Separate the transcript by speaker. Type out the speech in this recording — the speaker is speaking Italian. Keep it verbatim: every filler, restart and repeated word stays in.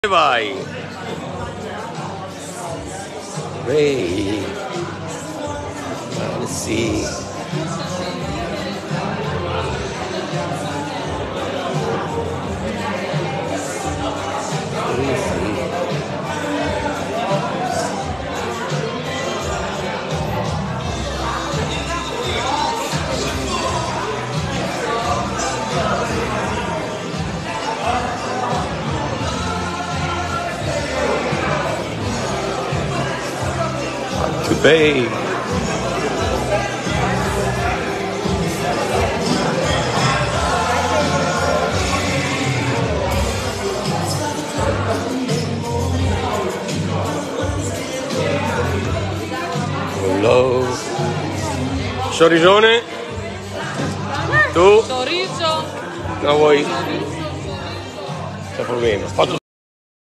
Speaker 1: Vai. Ray. Let's see. Bay. Hello. Sorrisone? Tu?
Speaker 2: Sorriso.
Speaker 1: No vuoi? C'è problema. Faccio